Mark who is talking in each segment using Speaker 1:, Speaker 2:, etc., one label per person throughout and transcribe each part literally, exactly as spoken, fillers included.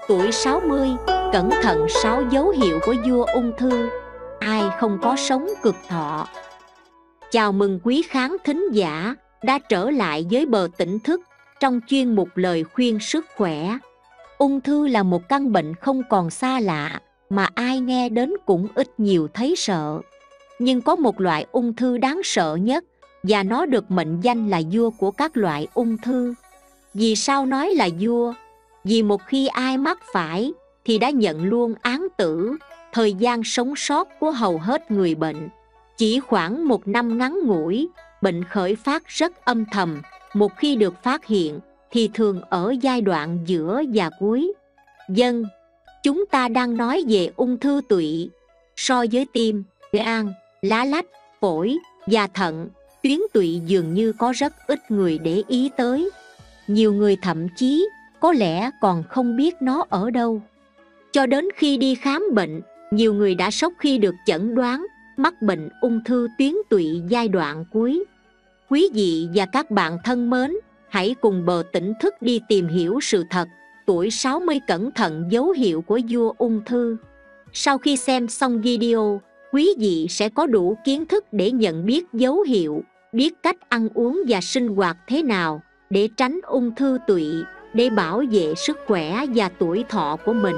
Speaker 1: Tuổi sáu mươi, cẩn thận sáu dấu hiệu của vua ung thư. Ai không có sống cực thọ. Chào mừng quý khán thính giả đã trở lại với Bờ Tỉnh Thức trong chuyên mục lời khuyên sức khỏe. Ung thư là một căn bệnh không còn xa lạ mà ai nghe đến cũng ít nhiều thấy sợ. Nhưng có một loại ung thư đáng sợ nhất và nó được mệnh danh là vua của các loại ung thư. Vì sao nói là vua? Vì một khi ai mắc phải thì đã nhận luôn án tử. Thời gian sống sót của hầu hết người bệnh chỉ khoảng một năm ngắn ngủi. Bệnh khởi phát rất âm thầm. Một khi được phát hiện thì thường ở giai đoạn giữa và cuối. Dân, chúng ta đang nói về ung thư tụy. So với tim, gan, lá lách, phổi và thận, tuyến tụy dường như có rất ít người để ý tới. Nhiều người thậm chí có lẽ còn không biết nó ở đâu. Cho đến khi đi khám bệnh, nhiều người đã sốc khi được chẩn đoán mắc bệnh ung thư tuyến tụy giai đoạn cuối. Quý vị và các bạn thân mến, hãy cùng Bờ Tỉnh Thức đi tìm hiểu sự thật. Tuổi sáu mươi cẩn thận dấu hiệu của vua ung thư. Sau khi xem xong video, quý vị sẽ có đủ kiến thức để nhận biết dấu hiệu, biết cách ăn uống và sinh hoạt thế nào để tránh ung thư tụy, để bảo vệ sức khỏe và tuổi thọ của mình.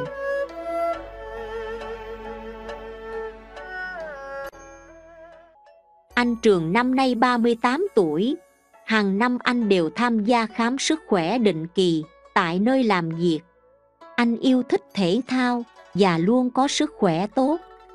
Speaker 1: Anh Trường năm nay ba mươi tám tuổi. Hàng năm anh đều tham gia khám sức khỏe định kỳ tại nơi làm việc. Anh yêu thích thể thao và luôn có sức khỏe tốt.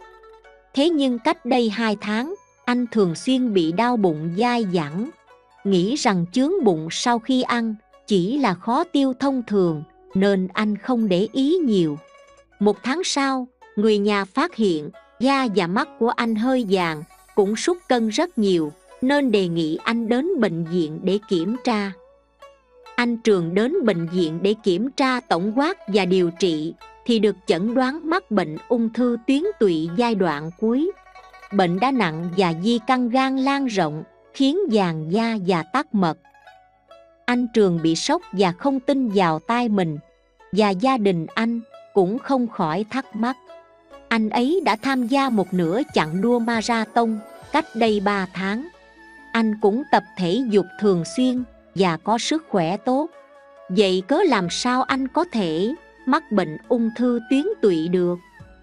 Speaker 1: Thế nhưng cách đây hai tháng, anh thường xuyên bị đau bụng dai dẳng. Nghĩ rằng chướng bụng sau khi ăn chỉ là khó tiêu thông thường nên anh không để ý nhiều. Một tháng sau, người nhà phát hiện da và mắt của anh hơi vàng, cũng sút cân rất nhiều nên đề nghị anh đến bệnh viện để kiểm tra. Anh Trường đến bệnh viện để kiểm tra tổng quát và điều trị thì được chẩn đoán mắc bệnh ung thư tuyến tụy giai đoạn cuối. Bệnh đã nặng và di căn gan lan rộng, khiến vàng da và tắc mật. Anh Trường bị sốc và không tin vào tai mình, và gia đình anh cũng không khỏi thắc mắc. Anh ấy đã tham gia một nửa chặng đua marathon cách đây ba tháng. Anh cũng tập thể dục thường xuyên và có sức khỏe tốt. Vậy cớ làm sao anh có thể mắc bệnh ung thư tuyến tụy được?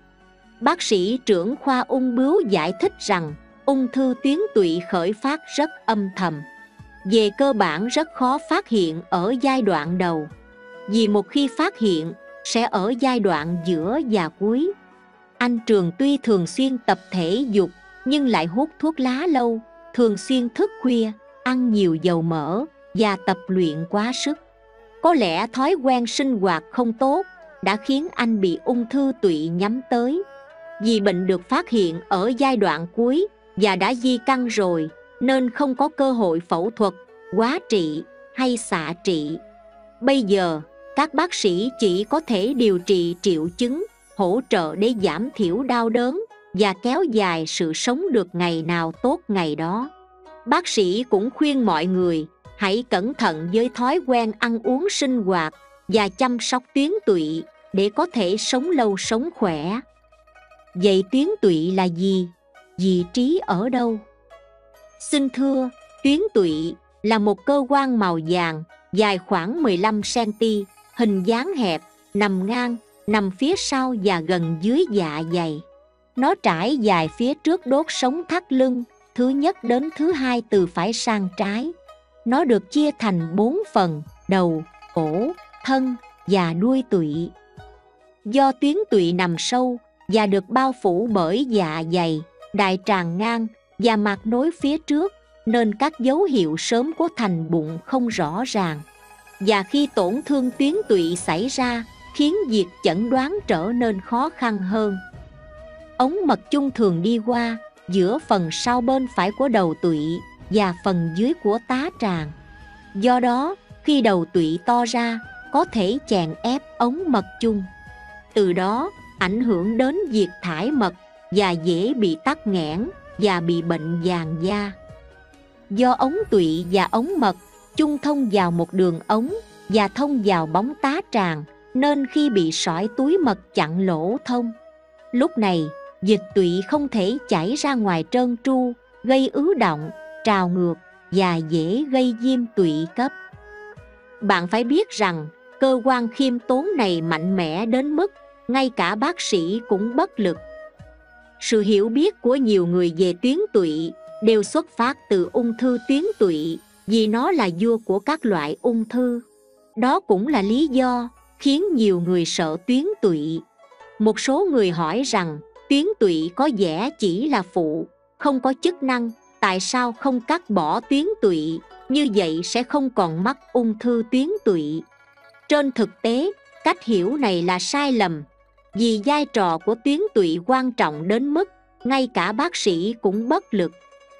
Speaker 1: Bác sĩ trưởng khoa ung bướu giải thích rằng ung thư tuyến tụy khởi phát rất âm thầm. Về cơ bản rất khó phát hiện ở giai đoạn đầu. Vì một khi phát hiện sẽ ở giai đoạn giữa và cuối. Anh Trường tuy thường xuyên tập thể dục nhưng lại hút thuốc lá lâu, thường xuyên thức khuya, ăn nhiều dầu mỡ và tập luyện quá sức. Có lẽ thói quen sinh hoạt không tốt đã khiến anh bị ung thư tụy nhắm tới. Vì bệnh được phát hiện ở giai đoạn cuối và đã di căn rồi nên không có cơ hội phẫu thuật, hóa trị hay xạ trị. Bây giờ, các bác sĩ chỉ có thể điều trị triệu chứng, hỗ trợ để giảm thiểu đau đớn và kéo dài sự sống được ngày nào tốt ngày đó. Bác sĩ cũng khuyên mọi người hãy cẩn thận với thói quen ăn uống sinh hoạt và chăm sóc tuyến tụy để có thể sống lâu sống khỏe. Vậy tuyến tụy là gì? Vị trí ở đâu? Xin thưa, tuyến tụy là một cơ quan màu vàng, dài khoảng mười lăm xăng-ti-mét, hình dáng hẹp, nằm ngang, nằm phía sau và gần dưới dạ dày. Nó trải dài phía trước đốt sống thắt lưng, thứ nhất đến thứ hai từ phải sang trái. Nó được chia thành bốn phần: đầu, cổ, thân và đuôi tụy. Do tuyến tụy nằm sâu và được bao phủ bởi dạ dày, đại tràng ngang và mạc nối phía trước, nên các dấu hiệu sớm của thành bụng không rõ ràng. Và khi tổn thương tuyến tụy xảy ra, khiến việc chẩn đoán trở nên khó khăn hơn. Ống mật chung thường đi qua giữa phần sau bên phải của đầu tụy và phần dưới của tá tràng. Do đó, khi đầu tụy to ra, có thể chèn ép ống mật chung. Từ đó, ảnh hưởng đến việc thải mật và dễ bị tắc nghẽn và bị bệnh vàng da. Do ống tụy và ống mật chung thông vào một đường ống và thông vào bóng tá tràng, nên khi bị sỏi túi mật chặn lỗ thông, lúc này dịch tụy không thể chảy ra ngoài trơn tru, gây ứ động, trào ngược và dễ gây viêm tụy cấp. Bạn phải biết rằng cơ quan khiêm tốn này mạnh mẽ đến mức ngay cả bác sĩ cũng bất lực. Sự hiểu biết của nhiều người về tuyến tụy đều xuất phát từ ung thư tuyến tụy, vì nó là vua của các loại ung thư. Đó cũng là lý do khiến nhiều người sợ tuyến tụy. Một số người hỏi rằng tuyến tụy có vẻ chỉ là phụ, không có chức năng, tại sao không cắt bỏ tuyến tụy, như vậy sẽ không còn mắc ung thư tuyến tụy. Trên thực tế, cách hiểu này là sai lầm, vì vai trò của tuyến tụy quan trọng đến mức ngay cả bác sĩ cũng bất lực.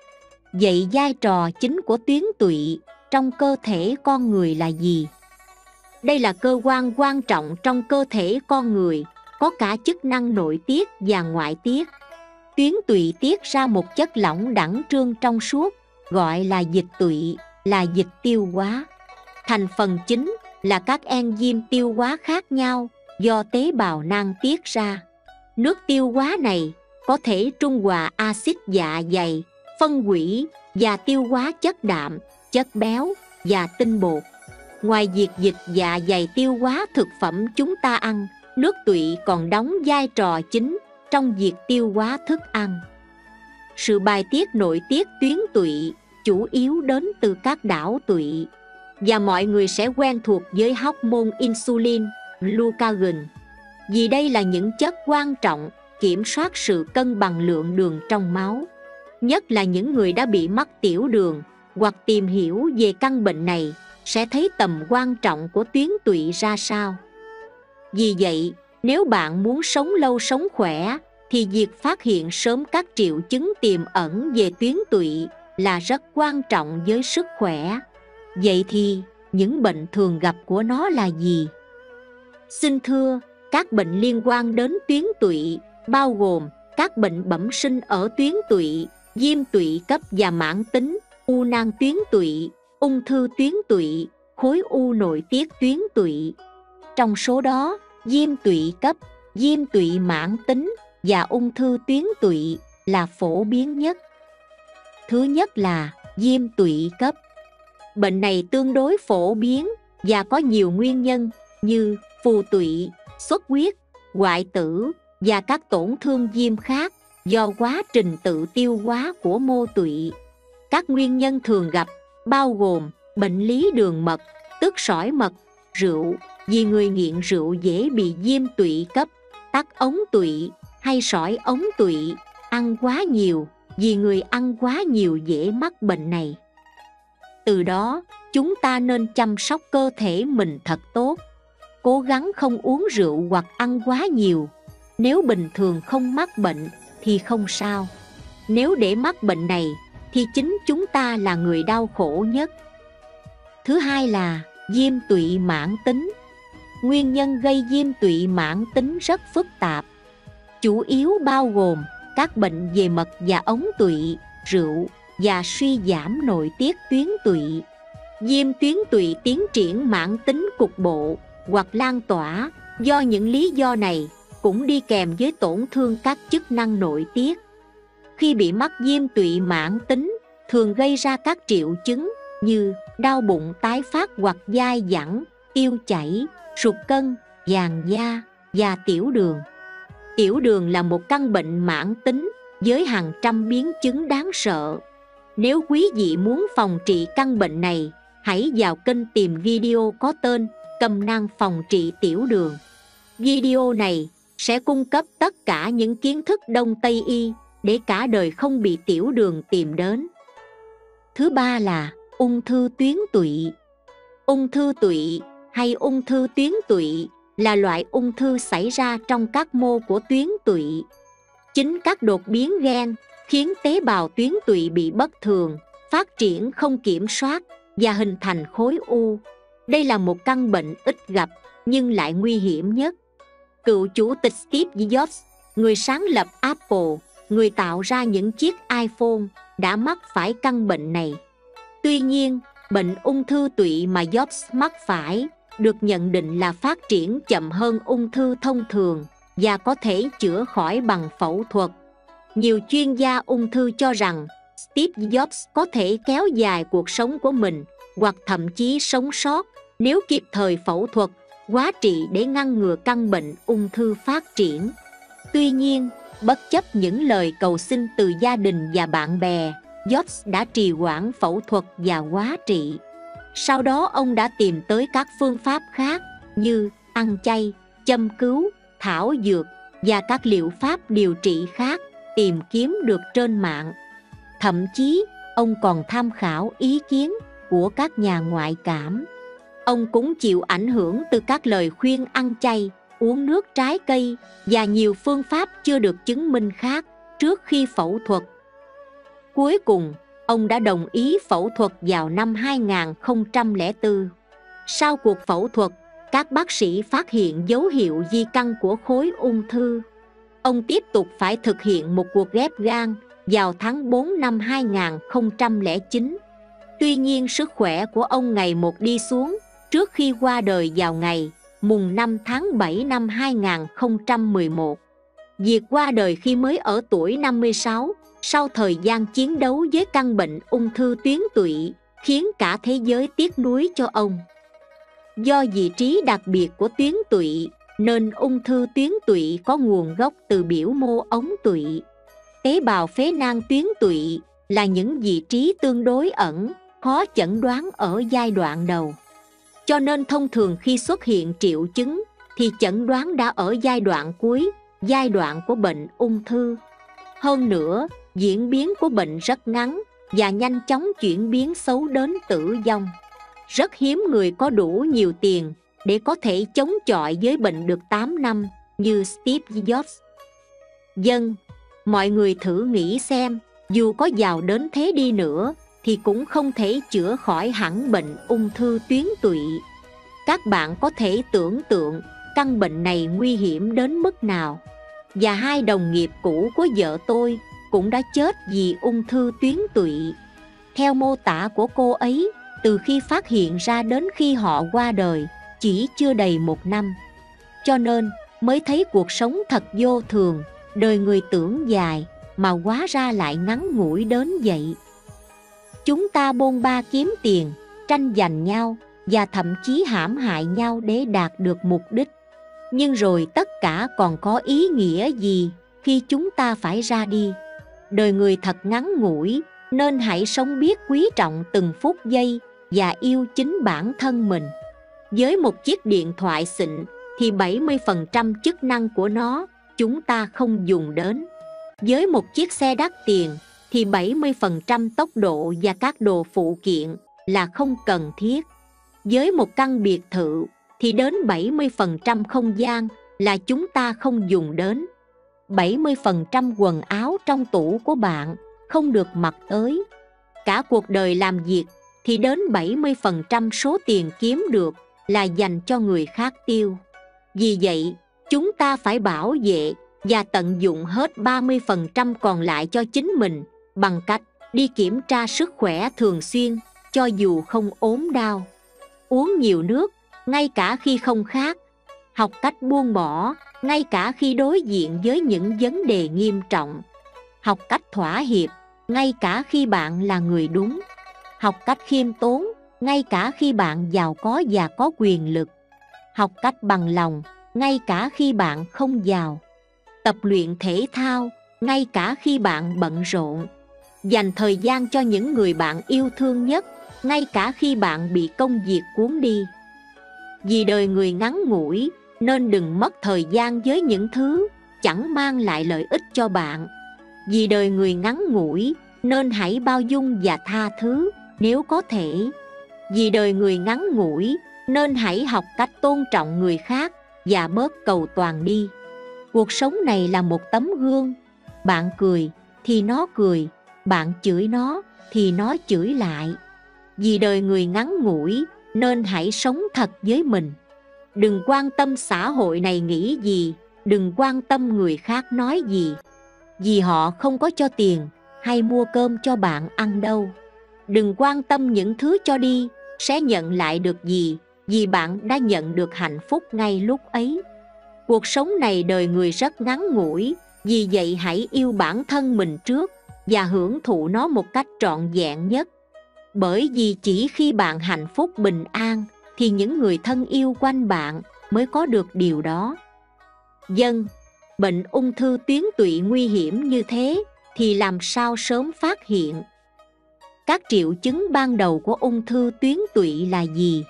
Speaker 1: Vậy vai trò chính của tuyến tụy trong cơ thể con người là gì? Đây là cơ quan quan trọng trong cơ thể con người, có cả chức năng nội tiết và ngoại tiết. Tuyến tụy tiết ra một chất lỏng đẳng trương trong suốt, gọi là dịch tụy, là dịch tiêu hóa. Thành phần chính là các enzyme tiêu hóa khác nhau do tế bào nang tiết ra. Nước tiêu hóa này có thể trung hòa axit dạ dày, phân hủy và tiêu hóa chất đạm, chất béo và tinh bột. Ngoài việc dịch dạ dày tiêu hóa thực phẩm chúng ta ăn, nước tụy còn đóng vai trò chính trong việc tiêu hóa thức ăn. Sự bài tiết nội tiết tuyến tụy chủ yếu đến từ các đảo tụy, và mọi người sẽ quen thuộc với hormone insulin, glucagon, vì đây là những chất quan trọng kiểm soát sự cân bằng lượng đường trong máu. Nhất là những người đã bị mắc tiểu đường hoặc tìm hiểu về căn bệnh này sẽ thấy tầm quan trọng của tuyến tụy ra sao. Vì vậy, nếu bạn muốn sống lâu sống khỏe, thì việc phát hiện sớm các triệu chứng tiềm ẩn về tuyến tụy là rất quan trọng với sức khỏe. Vậy thì, những bệnh thường gặp của nó là gì? Xin thưa, các bệnh liên quan đến tuyến tụy bao gồm các bệnh bẩm sinh ở tuyến tụy, viêm tụy cấp và mãn tính, u nang tuyến tụy, ung thư tuyến tụy, khối u nội tiết tuyến tụy. Trong số đó, viêm tụy cấp, viêm tụy mãn tính và ung thư tuyến tụy là phổ biến nhất. Thứ nhất là viêm tụy cấp. Bệnh này tương đối phổ biến và có nhiều nguyên nhân như phù tụy, xuất huyết, hoại tử và các tổn thương viêm khác do quá trình tự tiêu hóa của mô tụy. Các nguyên nhân thường gặp bao gồm bệnh lý đường mật, tức sỏi mật, rượu, vì người nghiện rượu dễ bị viêm tụy cấp, tắc ống tụy hay sỏi ống tụy, ăn quá nhiều, vì người ăn quá nhiều dễ mắc bệnh này. Từ đó, chúng ta nên chăm sóc cơ thể mình thật tốt, cố gắng không uống rượu hoặc ăn quá nhiều. Nếu bình thường không mắc bệnh thì không sao. Nếu để mắc bệnh này thì chính chúng ta là người đau khổ nhất. Thứ hai là viêm tụy mãn tính. Nguyên nhân gây viêm tụy mãn tính rất phức tạp, chủ yếu bao gồm các bệnh về mật và ống tụy, rượu và suy giảm nội tiết tuyến tụy. Viêm tuyến tụy tiến triển mãn tính cục bộ hoặc lan tỏa do những lý do này cũng đi kèm với tổn thương các chức năng nội tiết. Khi bị mắc viêm tụy mãn tính, thường gây ra các triệu chứng như đau bụng tái phát hoặc dai dẳng, tiêu chảy, sụt cân, vàng da và tiểu đường. Tiểu đường là một căn bệnh mãn tính với hàng trăm biến chứng đáng sợ. Nếu quý vị muốn phòng trị căn bệnh này, hãy vào kênh tìm video có tên Cẩm nang phòng trị tiểu đường. Video này sẽ cung cấp tất cả những kiến thức Đông Tây y để cả đời không bị tiểu đường tìm đến. Thứ ba là ung thư tuyến tụy. Ung thư tụy hay ung thư tuyến tụy là loại ung thư xảy ra trong các mô của tuyến tụy. Chính các đột biến gen khiến tế bào tuyến tụy bị bất thường, phát triển không kiểm soát và hình thành khối u. Đây là một căn bệnh ít gặp nhưng lại nguy hiểm nhất. Cựu chủ tịch Steve Jobs, người sáng lập Apple, người tạo ra những chiếc iPhone, đã mắc phải căn bệnh này. Tuy nhiên, bệnh ung thư tụy mà Jobs mắc phải được nhận định là phát triển chậm hơn ung thư thông thường và có thể chữa khỏi bằng phẫu thuật. Nhiều chuyên gia ung thư cho rằng Steve Jobs có thể kéo dài cuộc sống của mình hoặc thậm chí sống sót nếu kịp thời phẫu thuật, hóa trị để ngăn ngừa căn bệnh ung thư phát triển. Tuy nhiên, bất chấp những lời cầu xin từ gia đình và bạn bè, Jobs đã trì hoãn phẫu thuật và hóa trị. Sau đó ông đã tìm tới các phương pháp khác như ăn chay, châm cứu, thảo dược và các liệu pháp điều trị khác tìm kiếm được trên mạng. Thậm chí, ông còn tham khảo ý kiến của các nhà ngoại cảm. Ông cũng chịu ảnh hưởng từ các lời khuyên ăn chay, uống nước trái cây và nhiều phương pháp chưa được chứng minh khác trước khi phẫu thuật. Cuối cùng, ông đã đồng ý phẫu thuật vào năm hai nghìn không trăm lẻ bốn. Sau cuộc phẫu thuật, các bác sĩ phát hiện dấu hiệu di căn của khối ung thư. Ông tiếp tục phải thực hiện một cuộc ghép gan vào tháng tư năm hai nghìn không trăm lẻ chín. Tuy nhiên, sức khỏe của ông ngày một đi xuống trước khi qua đời vào ngày mùng năm tháng bảy năm hai nghìn không trăm mười một. Việc qua đời khi mới ở tuổi năm mươi sáu, sau thời gian chiến đấu với căn bệnh ung thư tuyến tụy, khiến cả thế giới tiếc nuối cho ông. Do vị trí đặc biệt của tuyến tụy, nên ung thư tuyến tụy có nguồn gốc từ biểu mô ống tụy. Tế bào phế nang tuyến tụy là những vị trí tương đối ẩn, khó chẩn đoán ở giai đoạn đầu. Cho nên thông thường khi xuất hiện triệu chứng thì chẩn đoán đã ở giai đoạn cuối, giai đoạn của bệnh ung thư. Hơn nữa, diễn biến của bệnh rất ngắn và nhanh chóng chuyển biến xấu đến tử vong. Rất hiếm người có đủ nhiều tiền để có thể chống chọi với bệnh được tám năm như Steve Jobs. Dân, mọi người thử nghĩ xem, dù có giàu đến thế đi nữa thì cũng không thể chữa khỏi hẳn bệnh ung thư tuyến tụy. Các bạn có thể tưởng tượng căn bệnh này nguy hiểm đến mức nào. Và hai đồng nghiệp cũ của vợ tôi cũng đã chết vì ung thư tuyến tụy. Theo mô tả của cô ấy, từ khi phát hiện ra đến khi họ qua đời chỉ chưa đầy một năm. Cho nên mới thấy cuộc sống thật vô thường, đời người tưởng dài mà hóa ra lại ngắn ngủi đến vậy. Chúng ta bôn ba kiếm tiền, tranh giành nhau và thậm chí hãm hại nhau để đạt được mục đích. Nhưng rồi tất cả còn có ý nghĩa gì khi chúng ta phải ra đi? Đời người thật ngắn ngủi, nên hãy sống biết quý trọng từng phút giây và yêu chính bản thân mình. Với một chiếc điện thoại xịn thì bảy mươi phần trăm chức năng của nó chúng ta không dùng đến. Với một chiếc xe đắt tiền thì bảy mươi phần trăm tốc độ và các đồ phụ kiện là không cần thiết. Với một căn biệt thự thì đến bảy mươi phần trăm không gian là chúng ta không dùng đến. bảy mươi phần trăm quần áo trong tủ của bạn không được mặc tới. Cả cuộc đời làm việc thì đến bảy mươi phần trăm số tiền kiếm được là dành cho người khác tiêu. Vì vậy, chúng ta phải bảo vệ và tận dụng hết ba mươi phần trăm còn lại cho chính mình bằng cách đi kiểm tra sức khỏe thường xuyên cho dù không ốm đau. Uống nhiều nước ngay cả khi không khát. Học cách buông bỏ ngay cả khi đối diện với những vấn đề nghiêm trọng. Học cách thỏa hiệp ngay cả khi bạn là người đúng. Học cách khiêm tốn ngay cả khi bạn giàu có và có quyền lực. Học cách bằng lòng ngay cả khi bạn không giàu. Tập luyện thể thao ngay cả khi bạn bận rộn. Dành thời gian cho những người bạn yêu thương nhất ngay cả khi bạn bị công việc cuốn đi. Vì đời người ngắn ngủi nên đừng mất thời gian với những thứ chẳng mang lại lợi ích cho bạn. Vì đời người ngắn ngủi nên hãy bao dung và tha thứ nếu có thể. Vì đời người ngắn ngủi nên hãy học cách tôn trọng người khác và bớt cầu toàn đi. Cuộc sống này là một tấm gương. Bạn cười thì nó cười, bạn chửi nó thì nó chửi lại. Vì đời người ngắn ngủi nên hãy sống thật với mình. Đừng quan tâm xã hội này nghĩ gì, đừng quan tâm người khác nói gì. Vì họ không có cho tiền hay mua cơm cho bạn ăn đâu. Đừng quan tâm những thứ cho đi sẽ nhận lại được gì, vì bạn đã nhận được hạnh phúc ngay lúc ấy. Cuộc sống này đời người rất ngắn ngủi, vì vậy hãy yêu bản thân mình trước và hưởng thụ nó một cách trọn vẹn nhất. Bởi vì chỉ khi bạn hạnh phúc bình an thì những người thân yêu quanh bạn mới có được điều đó. Dân, bệnh ung thư tuyến tụy nguy hiểm như thế thì làm sao sớm phát hiện? Các triệu chứng ban đầu của ung thư tuyến tụy là gì?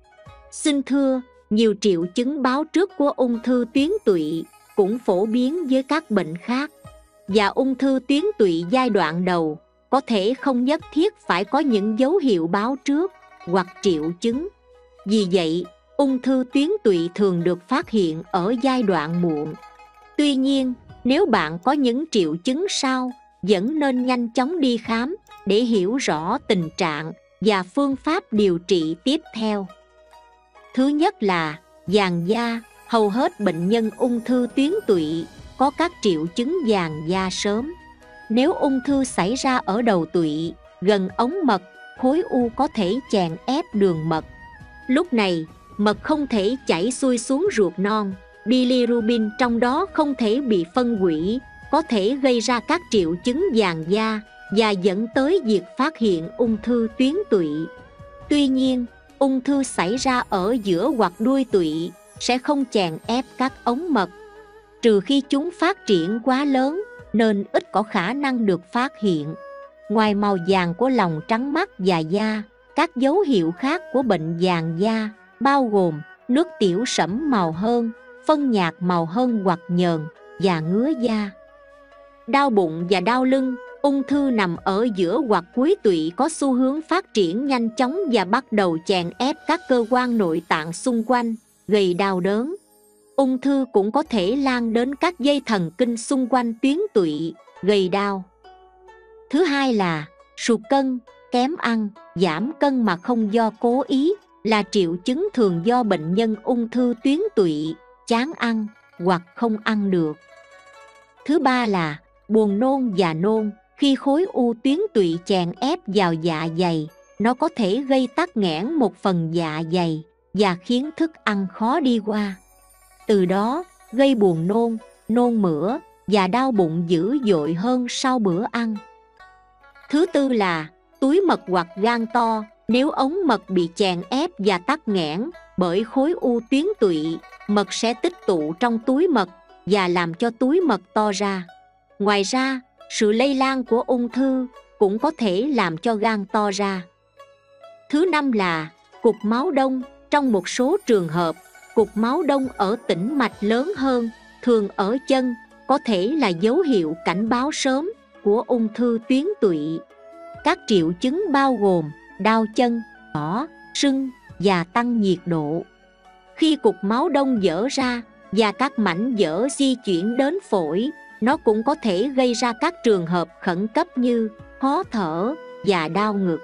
Speaker 1: Xin thưa, nhiều triệu chứng báo trước của ung thư tuyến tụy cũng phổ biến với các bệnh khác. Và ung thư tuyến tụy giai đoạn đầu có thể không nhất thiết phải có những dấu hiệu báo trước hoặc triệu chứng. Vì vậy, ung thư tuyến tụy thường được phát hiện ở giai đoạn muộn. Tuy nhiên, nếu bạn có những triệu chứng sau, vẫn nên nhanh chóng đi khám để hiểu rõ tình trạng và phương pháp điều trị tiếp theo. Thứ nhất là vàng da. Hầu hết bệnh nhân ung thư tuyến tụy có các triệu chứng vàng da sớm. Nếu ung thư xảy ra ở đầu tụy, gần ống mật, khối u có thể chèn ép đường mật. Lúc này, mật không thể chảy xuôi xuống ruột non, bilirubin trong đó không thể bị phân hủy, có thể gây ra các triệu chứng vàng da và dẫn tới việc phát hiện ung thư tuyến tụy. Tuy nhiên, ung thư xảy ra ở giữa hoặc đuôi tụy sẽ không chèn ép các ống mật, trừ khi chúng phát triển quá lớn nên ít có khả năng được phát hiện. Ngoài màu vàng của lòng trắng mắt và da, các dấu hiệu khác của bệnh vàng da bao gồm nước tiểu sẫm màu hơn, phân nhạt màu hơn hoặc nhờn và ngứa da. Đau bụng và đau lưng. Ung thư nằm ở giữa hoặc cuối tụy có xu hướng phát triển nhanh chóng và bắt đầu chèn ép các cơ quan nội tạng xung quanh, gây đau đớn. Ung thư cũng có thể lan đến các dây thần kinh xung quanh tuyến tụy, gây đau. Thứ hai là sụt cân, kém ăn, giảm cân mà không do cố ý, là triệu chứng thường do bệnh nhân ung thư tuyến tụy, chán ăn hoặc không ăn được. Thứ ba là buồn nôn và nôn. Khi khối u tuyến tụy chèn ép vào dạ dày, nó có thể gây tắc nghẽn một phần dạ dày và khiến thức ăn khó đi qua. Từ đó, gây buồn nôn, nôn mửa và đau bụng dữ dội hơn sau bữa ăn. Thứ tư là túi mật hoặc gan to. Nếu ống mật bị chèn ép và tắc nghẽn bởi khối u tuyến tụy, mật sẽ tích tụ trong túi mật và làm cho túi mật to ra. Ngoài ra, sự lây lan của ung thư cũng có thể làm cho gan to ra. Thứ năm là cục máu đông. Trong một số trường hợp, cục máu đông ở tĩnh mạch lớn hơn, thường ở chân, có thể là dấu hiệu cảnh báo sớm của ung thư tuyến tụy. Các triệu chứng bao gồm đau chân, đỏ, sưng và tăng nhiệt độ. Khi cục máu đông vỡ ra và các mảnh vỡ di chuyển đến phổi, nó cũng có thể gây ra các trường hợp khẩn cấp như khó thở và đau ngực.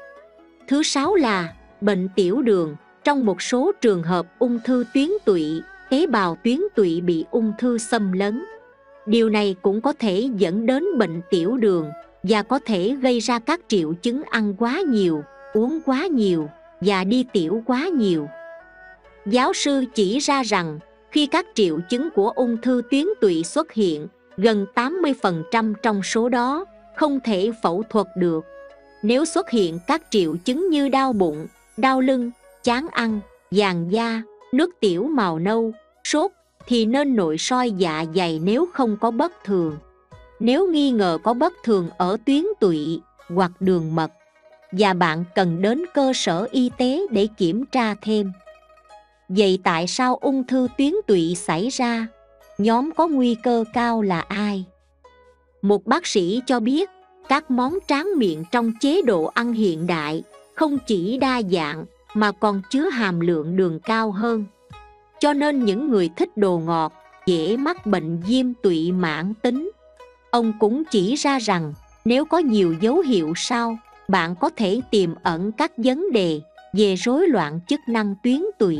Speaker 1: Thứ sáu là bệnh tiểu đường. Trong một số trường hợp ung thư tuyến tụy, tế bào tuyến tụy bị ung thư xâm lấn. Điều này cũng có thể dẫn đến bệnh tiểu đường và có thể gây ra các triệu chứng ăn quá nhiều, uống quá nhiều và đi tiểu quá nhiều. Giáo sư chỉ ra rằng khi các triệu chứng của ung thư tuyến tụy xuất hiện, gần tám mươi phần trăm trong số đó không thể phẫu thuật được. Nếu xuất hiện các triệu chứng như đau bụng, đau lưng, chán ăn, vàng da, nước tiểu màu nâu, sốt thì nên nội soi dạ dày nếu không có bất thường. Nếu nghi ngờ có bất thường ở tuyến tụy hoặc đường mật, và bạn cần đến cơ sở y tế để kiểm tra thêm. Vậy tại sao ung thư tuyến tụy xảy ra? Nhóm có nguy cơ cao là ai? Một bác sĩ cho biết các món tráng miệng trong chế độ ăn hiện đại không chỉ đa dạng mà còn chứa hàm lượng đường cao hơn. Cho nên những người thích đồ ngọt dễ mắc bệnh viêm tụy mãn tính. Ông cũng chỉ ra rằng nếu có nhiều dấu hiệu sau, bạn có thể tiềm ẩn các vấn đề về rối loạn chức năng tuyến tụy.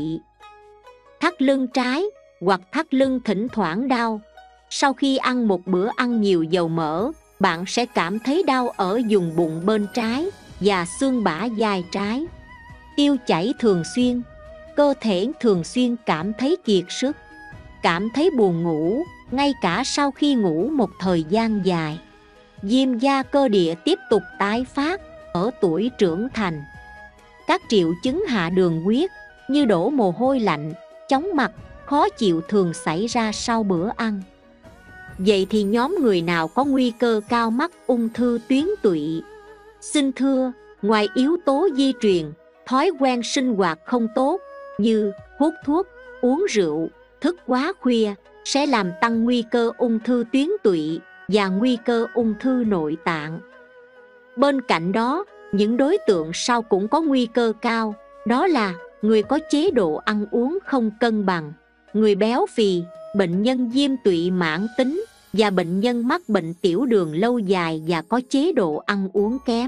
Speaker 1: Thắt lưng trái hoặc thắt lưng thỉnh thoảng đau. Sau khi ăn một bữa ăn nhiều dầu mỡ, bạn sẽ cảm thấy đau ở vùng bụng bên trái và xương bả vai trái. Tiêu chảy thường xuyên. cơ thể thường xuyên cảm thấy kiệt sức, cảm thấy buồn ngủ, ngay cả sau khi ngủ một thời gian dài. Viêm da cơ địa tiếp tục tái phát ở tuổi trưởng thành. Các triệu chứng hạ đường huyết như đổ mồ hôi lạnh, chóng mặt, khó chịu thường xảy ra sau bữa ăn. Vậy thì nhóm người nào có nguy cơ cao mắc ung thư tuyến tụy? Xin thưa, ngoài yếu tố di truyền, thói quen sinh hoạt không tốt như hút thuốc, uống rượu, thức quá khuya sẽ làm tăng nguy cơ ung thư tuyến tụy và nguy cơ ung thư nội tạng. Bên cạnh đó, những đối tượng sau cũng có nguy cơ cao, đó là người có chế độ ăn uống không cân bằng, người béo phì, bệnh nhân viêm tụy mãn tính và bệnh nhân mắc bệnh tiểu đường lâu dài và có chế độ ăn uống kém.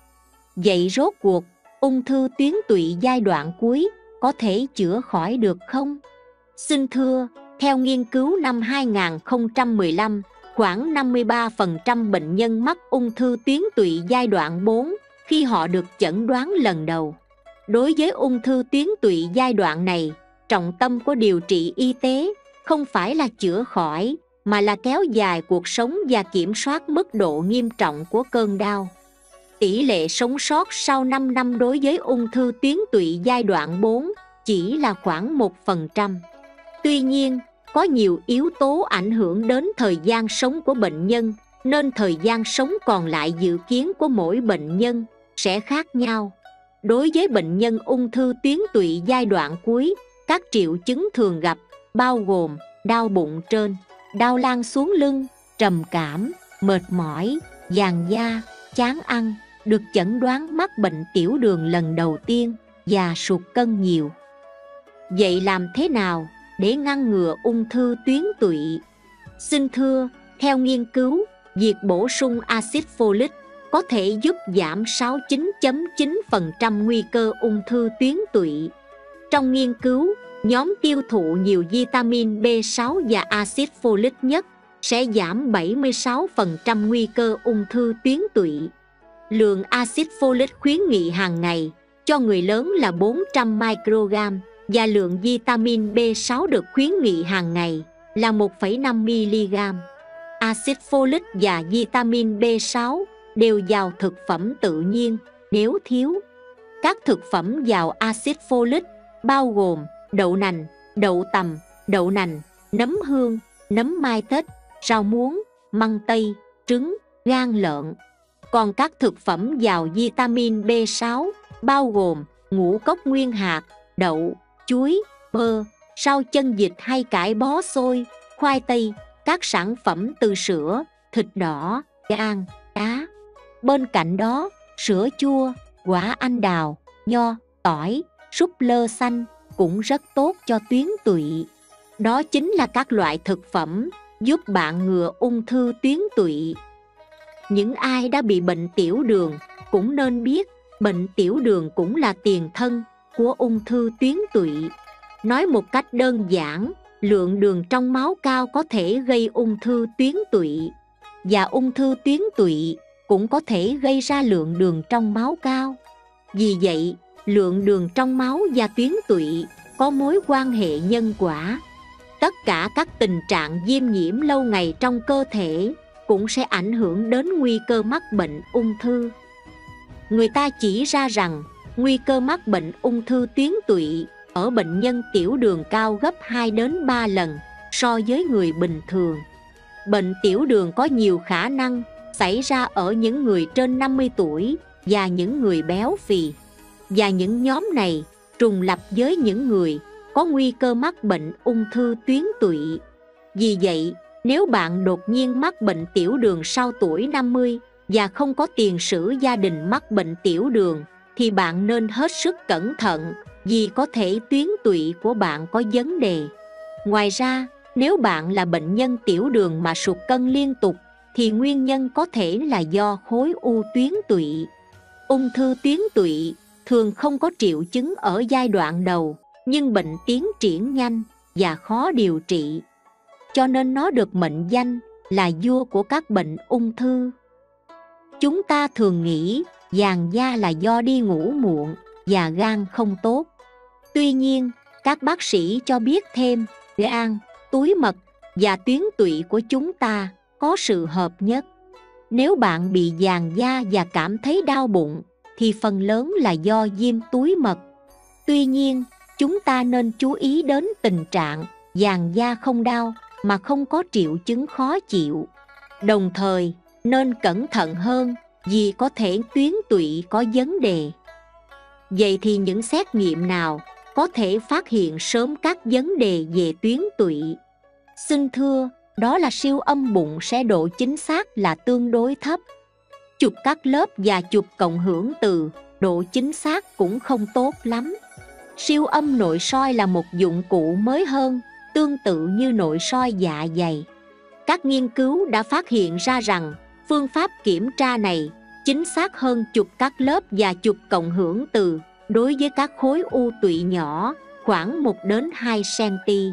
Speaker 1: Vậy rốt cuộc, ung thư tuyến tụy giai đoạn cuối có thể chữa khỏi được không? Xin thưa, theo nghiên cứu năm hai nghìn không trăm mười lăm, khoảng năm mươi ba phần trăm bệnh nhân mắc ung thư tuyến tụy giai đoạn bốn khi họ được chẩn đoán lần đầu. Đối với ung thư tuyến tụy giai đoạn này, trọng tâm của điều trị y tế không phải là chữa khỏi, mà là kéo dài cuộc sống và kiểm soát mức độ nghiêm trọng của cơn đau. Tỷ lệ sống sót sau năm năm đối với ung thư tuyến tụy giai đoạn bốn chỉ là khoảng một phần trăm. Tuy nhiên, có nhiều yếu tố ảnh hưởng đến thời gian sống của bệnh nhân, nên thời gian sống còn lại dự kiến của mỗi bệnh nhân sẽ khác nhau. Đối với bệnh nhân ung thư tuyến tụy giai đoạn cuối, các triệu chứng thường gặp bao gồm đau bụng trên, đau lan xuống lưng, trầm cảm, mệt mỏi, vàng da, chán ăn, được chẩn đoán mắc bệnh tiểu đường lần đầu tiên và sụt cân nhiều. Vậy làm thế nào để ngăn ngừa ung thư tuyến tụy? Xin thưa, theo nghiên cứu, việc bổ sung axit folic có thể giúp giảm sáu mươi chín phẩy chín phần trăm nguy cơ ung thư tuyến tụy. Trong nghiên cứu, nhóm tiêu thụ nhiều vitamin B sáu và axit folic nhất sẽ giảm bảy mươi sáu phần trăm nguy cơ ung thư tuyến tụy. Lượng axit folic khuyến nghị hàng ngày cho người lớn là bốn trăm microgram và lượng vitamin B sáu được khuyến nghị hàng ngày là một phẩy năm mi-li-gam. Axit folic và vitamin B sáu đều giàu thực phẩm tự nhiên. Nếu thiếu, các thực phẩm giàu axit folic bao gồm đậu nành, đậu tằm, đậu nành, nấm hương, nấm mai tết, rau muống, măng tây, trứng, gan lợn. Còn các thực phẩm giàu vitamin B sáu bao gồm ngũ cốc nguyên hạt, đậu, chuối, bơ, rau chân vịt hay cải bó xôi, khoai tây, các sản phẩm từ sữa, thịt đỏ, gan, cá. Bên cạnh đó, sữa chua, quả anh đào, nho, tỏi, súp lơ xanh cũng rất tốt cho tuyến tụy. Đó chính là các loại thực phẩm giúp bạn ngừa ung thư tuyến tụy. Những ai đã bị bệnh tiểu đường cũng nên biết bệnh tiểu đường cũng là tiền thân của ung thư tuyến tụy. Nói một cách đơn giản, lượng đường trong máu cao có thể gây ung thư tuyến tụy, và ung thư tuyến tụy cũng có thể gây ra lượng đường trong máu cao. Vì vậy, lượng đường trong máu và tuyến tụy có mối quan hệ nhân quả. Tất cả các tình trạng viêm nhiễm lâu ngày trong cơ thể cũng sẽ ảnh hưởng đến nguy cơ mắc bệnh ung thư. Người ta chỉ ra rằng nguy cơ mắc bệnh ung thư tuyến tụy ở bệnh nhân tiểu đường cao gấp hai đến ba lần so với người bình thường. Bệnh tiểu đường có nhiều khả năng xảy ra ở những người trên năm mươi tuổi và những người béo phì. Và những nhóm này trùng lặp với những người có nguy cơ mắc bệnh ung thư tuyến tụy. Vì vậy, nếu bạn đột nhiên mắc bệnh tiểu đường sau tuổi năm mươi và không có tiền sử gia đình mắc bệnh tiểu đường, thì bạn nên hết sức cẩn thận vì có thể tuyến tụy của bạn có vấn đề. Ngoài ra, nếu bạn là bệnh nhân tiểu đường mà sụt cân liên tục, thì nguyên nhân có thể là do khối u tuyến tụy. Ung thư tuyến tụy thường không có triệu chứng ở giai đoạn đầu, nhưng bệnh tiến triển nhanh và khó điều trị, cho nên nó được mệnh danh là vua của các bệnh ung thư. Chúng ta thường nghĩ vàng da là do đi ngủ muộn và gan không tốt. Tuy nhiên, các bác sĩ cho biết thêm, gan, túi mật và tuyến tụy của chúng ta có sự hợp nhất. Nếu bạn bị vàng da và cảm thấy đau bụng, thì phần lớn là do viêm túi mật. Tuy nhiên, chúng ta nên chú ý đến tình trạng vàng da không đau mà không có triệu chứng khó chịu. Đồng thời, nên cẩn thận hơn vì có thể tuyến tụy có vấn đề. Vậy thì những xét nghiệm nào có thể phát hiện sớm các vấn đề về tuyến tụy? Xin thưa, đó là siêu âm bụng sẽ độ chính xác là tương đối thấp. Chụp các lớp và chụp cộng hưởng từ, độ chính xác cũng không tốt lắm. Siêu âm nội soi là một dụng cụ mới hơn, tương tự như nội soi dạ dày. Các nghiên cứu đã phát hiện ra rằng phương pháp kiểm tra này chính xác hơn chụp các lớp và chụp cộng hưởng từ đối với các khối u tụy nhỏ khoảng một đến hai xăng-ti-mét.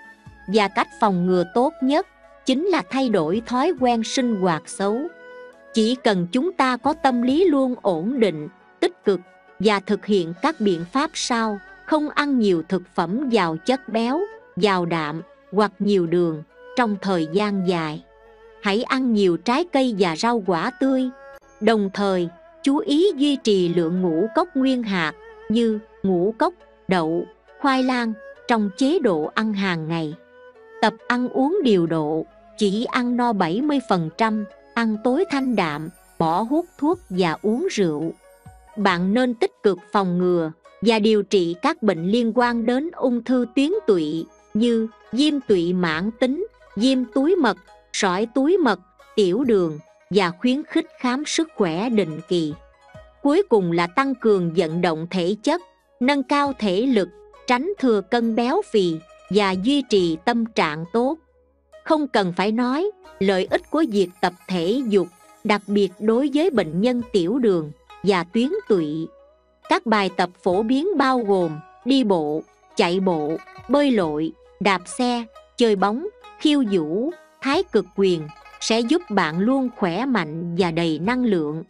Speaker 1: Và cách phòng ngừa tốt nhất chính là thay đổi thói quen sinh hoạt xấu. Chỉ cần chúng ta có tâm lý luôn ổn định, tích cực và thực hiện các biện pháp sau, không ăn nhiều thực phẩm giàu chất béo, giàu đạm hoặc nhiều đường trong thời gian dài. Hãy ăn nhiều trái cây và rau quả tươi. Đồng thời, chú ý duy trì lượng ngũ cốc nguyên hạt như ngũ cốc, đậu, khoai lang trong chế độ ăn hàng ngày. Tập ăn uống điều độ, chỉ ăn no bảy mươi phần trăm, ăn tối thanh đạm, bỏ hút thuốc và uống rượu. Bạn nên tích cực phòng ngừa và điều trị các bệnh liên quan đến ung thư tuyến tụy như viêm tụy mãn tính, viêm túi mật, sỏi túi mật, tiểu đường và khuyến khích khám sức khỏe định kỳ. Cuối cùng là tăng cường vận động thể chất, nâng cao thể lực, tránh thừa cân béo phì và duy trì tâm trạng tốt. Không cần phải nói, lợi ích của việc tập thể dục, đặc biệt đối với bệnh nhân tiểu đường và tuyến tụy. Các bài tập phổ biến bao gồm đi bộ, chạy bộ, bơi lội, đạp xe, chơi bóng, khiêu vũ, thái cực quyền sẽ giúp bạn luôn khỏe mạnh và đầy năng lượng.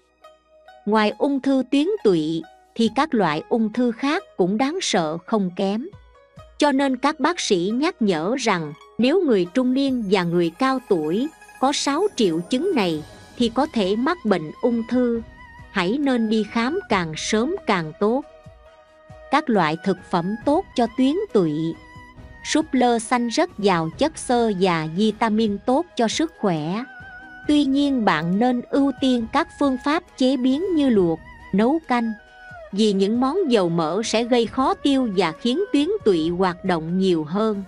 Speaker 1: Ngoài ung thư tuyến tụy thì các loại ung thư khác cũng đáng sợ không kém. Cho nên các bác sĩ nhắc nhở rằng nếu người trung niên và người cao tuổi có sáu triệu chứng này thì có thể mắc bệnh ung thư. Hãy nên đi khám càng sớm càng tốt. Các loại thực phẩm tốt cho tuyến tụy. Súp lơ xanh rất giàu chất xơ và vitamin tốt cho sức khỏe. Tuy nhiên bạn nên ưu tiên các phương pháp chế biến như luộc, nấu canh, vì những món dầu mỡ sẽ gây khó tiêu và khiến tuyến tụy hoạt động nhiều hơn.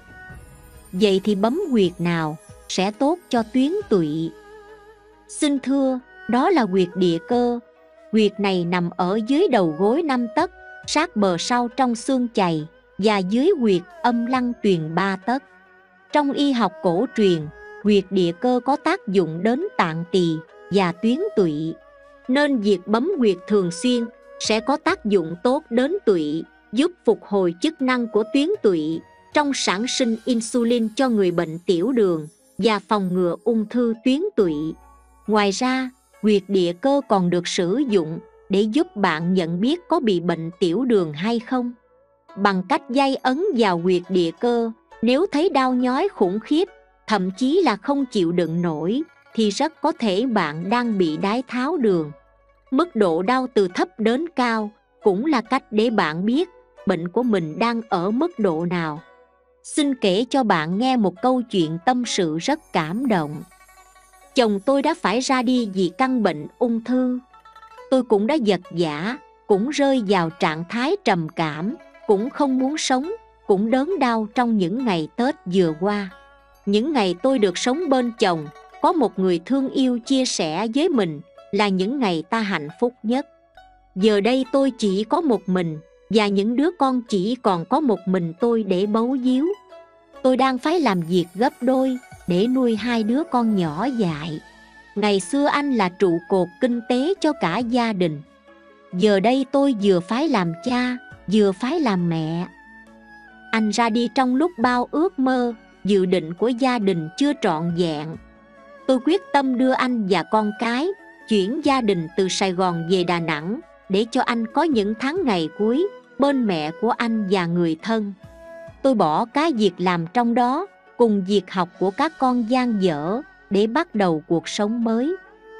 Speaker 1: Vậy thì bấm huyệt nào sẽ tốt cho tuyến tụy? Xin thưa, đó là huyệt địa cơ. Huyệt này nằm ở dưới đầu gối năm tấc, sát bờ sau trong xương chày và dưới huyệt âm lăng tuyền ba tấc. Trong y học cổ truyền, huyệt địa cơ có tác dụng đến tạng tỳ và tuyến tụy, nên việc bấm huyệt thường xuyên sẽ có tác dụng tốt đến tụy, giúp phục hồi chức năng của tuyến tụy trong sản sinh insulin cho người bệnh tiểu đường và phòng ngừa ung thư tuyến tụy. Ngoài ra, huyệt địa cơ còn được sử dụng để giúp bạn nhận biết có bị bệnh tiểu đường hay không. Bằng cách day ấn vào huyệt địa cơ, nếu thấy đau nhói khủng khiếp, thậm chí là không chịu đựng nổi, thì rất có thể bạn đang bị đái tháo đường. Mức độ đau từ thấp đến cao cũng là cách để bạn biết bệnh của mình đang ở mức độ nào. Xin kể cho bạn nghe một câu chuyện tâm sự rất cảm động. Chồng tôi đã phải ra đi vì căn bệnh ung thư. Tôi cũng đã vật vã, cũng rơi vào trạng thái trầm cảm, cũng không muốn sống, cũng đớn đau trong những ngày Tết vừa qua. Những ngày tôi được sống bên chồng, có một người thương yêu chia sẻ với mình là những ngày ta hạnh phúc nhất. Giờ đây tôi chỉ có một mình, và những đứa con chỉ còn có một mình tôi để bấu víu. Tôi đang phải làm việc gấp đôi để nuôi hai đứa con nhỏ dại. Ngày xưa anh là trụ cột kinh tế cho cả gia đình. Giờ đây tôi vừa phải làm cha, vừa phải làm mẹ. Anh ra đi trong lúc bao ước mơ, dự định của gia đình chưa trọn vẹn. Tôi quyết tâm đưa anh và con cái chuyển gia đình từ Sài Gòn về Đà Nẵng để cho anh có những tháng ngày cuối bên mẹ của anh và người thân. Tôi bỏ cái việc làm trong đó cùng việc học của các con dang dở để bắt đầu cuộc sống mới.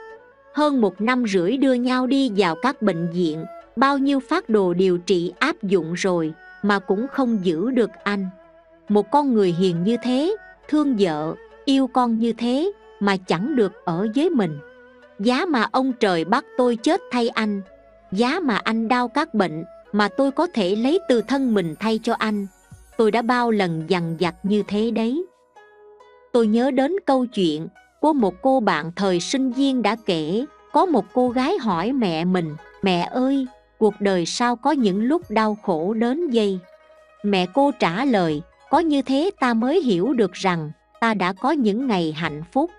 Speaker 1: Hơn một năm rưỡi đưa nhau đi vào các bệnh viện, bao nhiêu phác đồ điều trị áp dụng rồi mà cũng không giữ được anh. Một con người hiền như thế, thương vợ, yêu con như thế mà chẳng được ở với mình. Giá mà ông trời bắt tôi chết thay anh, giá mà anh đau các bệnh mà tôi có thể lấy từ thân mình thay cho anh, tôi đã bao lần dằn vặt như thế đấy. Tôi nhớ đến câu chuyện của một cô bạn thời sinh viên đã kể. Có một cô gái hỏi mẹ mình: "Mẹ ơi, cuộc đời sao có những lúc đau khổ đến vậy?" Mẹ cô trả lời: "Có như thế ta mới hiểu được rằng ta đã có những ngày hạnh phúc."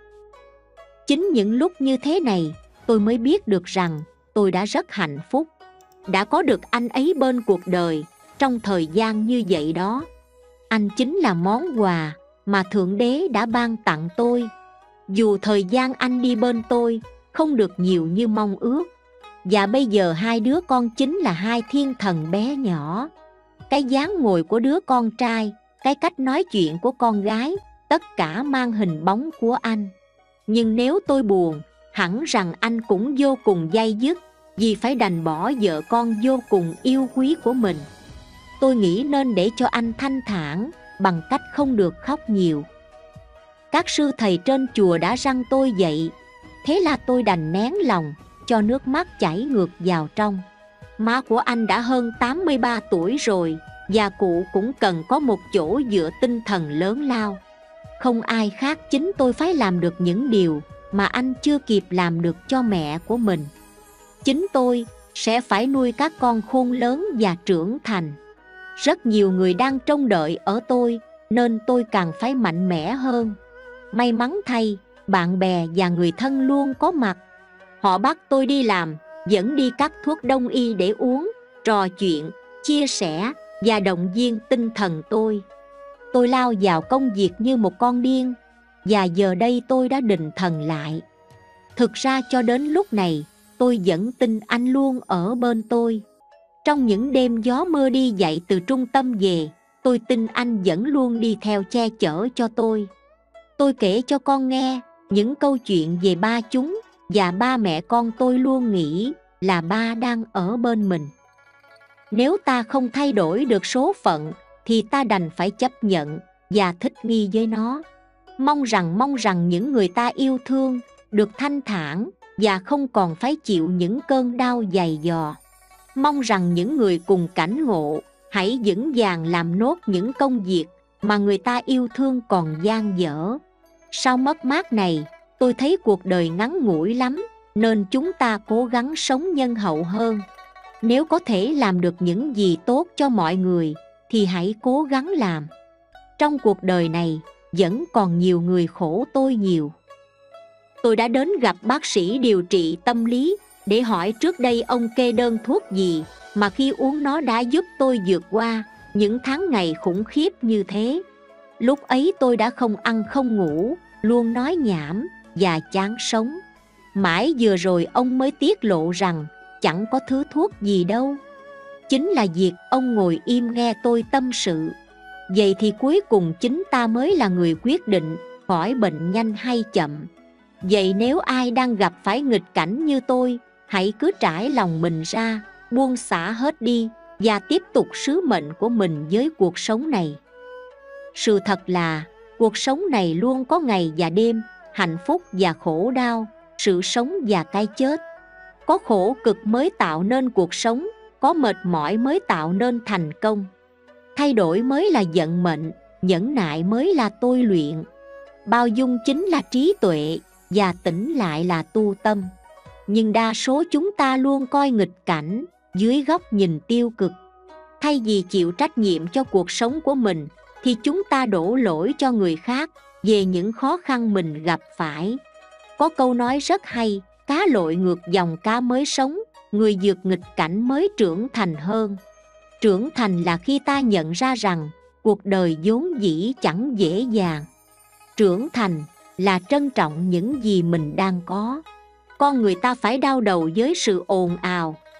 Speaker 1: Chính những lúc như thế này tôi mới biết được rằng tôi đã rất hạnh phúc, đã có được anh ấy bên cuộc đời trong thời gian như vậy đó. Anh chính là món quà mà Thượng Đế đã ban tặng tôi. Dù thời gian anh đi bên tôi không được nhiều như mong ước, và bây giờ hai đứa con chính là hai thiên thần bé nhỏ. Cái dáng ngồi của đứa con trai, cái cách nói chuyện của con gái, tất cả mang hình bóng của anh. Nhưng nếu tôi buồn, hẳn rằng anh cũng vô cùng day dứt, vì phải đành bỏ vợ con vô cùng yêu quý của mình. Tôi nghĩ nên để cho anh thanh thản bằng cách không được khóc nhiều. Các sư thầy trên chùa đã răn tôi vậy, thế là tôi đành nén lòng cho nước mắt chảy ngược vào trong. Má của anh đã hơn tám mươi ba tuổi rồi, và cụ cũng cần có một chỗ dựa tinh thần lớn lao. Không ai khác, chính tôi phải làm được những điều mà anh chưa kịp làm được cho mẹ của mình. Chính tôi sẽ phải nuôi các con khôn lớn và trưởng thành. Rất nhiều người đang trông đợi ở tôi, nên tôi càng phải mạnh mẽ hơn. May mắn thay, bạn bè và người thân luôn có mặt. Họ bắt tôi đi làm, dẫn đi cắt thuốc đông y để uống, trò chuyện, chia sẻ và động viên tinh thần tôi. Tôi lao vào công việc như một con điên, và giờ đây tôi đã định thần lại. Thực ra cho đến lúc này, tôi vẫn tin anh luôn ở bên tôi. Trong những đêm gió mưa đi dậy từ trung tâm về, tôi tin anh vẫn luôn đi theo che chở cho tôi. Tôi kể cho con nghe những câu chuyện về ba chúng, và ba mẹ con tôi luôn nghĩ là ba đang ở bên mình. Nếu ta không thay đổi được số phận thì ta đành phải chấp nhận và thích nghi với nó. Mong rằng mong rằng những người ta yêu thương được thanh thản và không còn phải chịu những cơn đau dày dò. Mong rằng những người cùng cảnh ngộ hãy vững vàng làm nốt những công việc mà người ta yêu thương còn dang dở. Sau mất mát này, tôi thấy cuộc đời ngắn ngủi lắm, nên chúng ta cố gắng sống nhân hậu hơn. Nếu có thể làm được những gì tốt cho mọi người thì hãy cố gắng làm. Trong cuộc đời này vẫn còn nhiều người khổ tôi nhiều. Tôi đã đến gặp bác sĩ điều trị tâm lý để hỏi trước đây ông kê đơn thuốc gì mà khi uống nó đã giúp tôi vượt qua những tháng ngày khủng khiếp như thế. Lúc ấy tôi đã không ăn không ngủ, luôn nói nhảm và chán sống. Mãi vừa rồi ông mới tiết lộ rằng chẳng có thứ thuốc gì đâu. Chính là việc ông ngồi im nghe tôi tâm sự. Vậy thì cuối cùng chính ta mới là người quyết định khỏi bệnh nhanh hay chậm. Vậy nếu ai đang gặp phải nghịch cảnh như tôi, hãy cứ trải lòng mình ra, buông xả hết đi và tiếp tục sứ mệnh của mình với cuộc sống này. Sự thật là cuộc sống này luôn có ngày và đêm, hạnh phúc và khổ đau, sự sống và cái chết. Có khổ cực mới tạo nên cuộc sống, có mệt mỏi mới tạo nên thành công. Thay đổi mới là vận mệnh, nhẫn nại mới là tôi luyện. Bao dung chính là trí tuệ, và tĩnh lại là tu tâm. Nhưng đa số chúng ta luôn coi nghịch cảnh dưới góc nhìn tiêu cực. Thay vì chịu trách nhiệm cho cuộc sống của mình, thì chúng ta đổ lỗi cho người khác về những khó khăn mình gặp phải. Có câu nói rất hay: cá lội ngược dòng cá mới sống, người vượt nghịch cảnh mới trưởng thành hơn. Trưởng thành là khi ta nhận ra rằng cuộc đời vốn dĩ chẳng dễ dàng. Trưởng thành là trân trọng những gì mình đang có. Con người ta phải đau đầu với sự ồn ào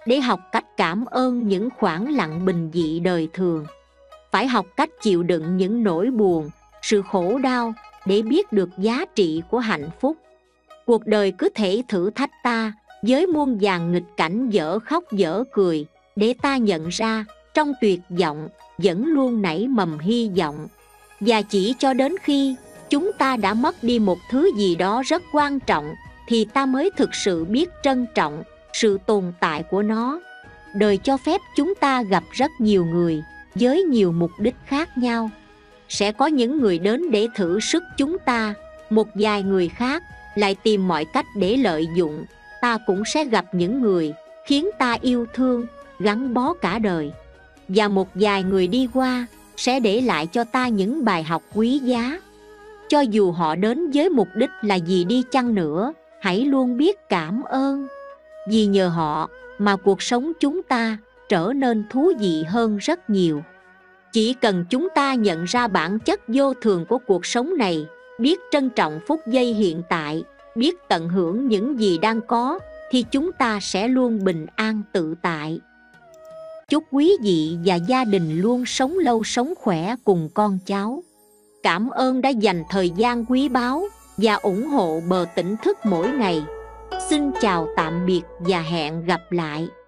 Speaker 1: để học cách cảm ơn những khoảng lặng bình dị đời thường. Phải học cách chịu đựng những nỗi buồn, sự khổ đau để biết được giá trị của hạnh phúc. Cuộc đời cứ thể thử thách ta với muôn vàn nghịch cảnh dở khóc dở cười, để ta nhận ra trong tuyệt vọng vẫn luôn nảy mầm hy vọng. Và chỉ cho đến khi chúng ta đã mất đi một thứ gì đó rất quan trọng thì ta mới thực sự biết trân trọng sự tồn tại của nó. Đời cho phép chúng ta gặp rất nhiều người với nhiều mục đích khác nhau. Sẽ có những người đến để thử sức chúng ta, một vài người khác lại tìm mọi cách để lợi dụng. Ta cũng sẽ gặp những người khiến ta yêu thương, gắn bó cả đời. Và một vài người đi qua sẽ để lại cho ta những bài học quý giá. Cho dù họ đến với mục đích là gì đi chăng nữa, hãy luôn biết cảm ơn. Vì nhờ họ mà cuộc sống chúng ta trở nên thú vị hơn rất nhiều. Chỉ cần chúng ta nhận ra bản chất vô thường của cuộc sống này, biết trân trọng phút giây hiện tại, biết tận hưởng những gì đang có, thì chúng ta sẽ luôn bình an tự tại. Chúc quý vị và gia đình luôn sống lâu sống khỏe cùng con cháu. Cảm ơn đã dành thời gian quý báu và ủng hộ Bờ Tỉnh Thức mỗi ngày. Xin chào tạm biệt và hẹn gặp lại.